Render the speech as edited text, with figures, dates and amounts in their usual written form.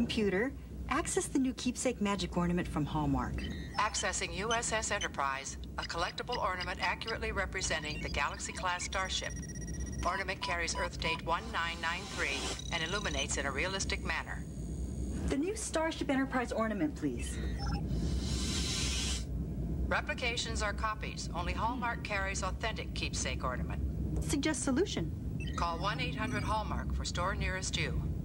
computer, access the new keepsake magic ornament from Hallmark. Accessing USS Enterprise, a collectible ornament accurately representing the Galaxy-class starship. Ornament carries Earth date 1993 and illuminates in a realistic manner. The new Starship Enterprise ornament, please. Replications are copies. Only Hallmark carries authentic keepsake ornament. Suggest solution. Call 1-800-HALLMARK for store nearest you.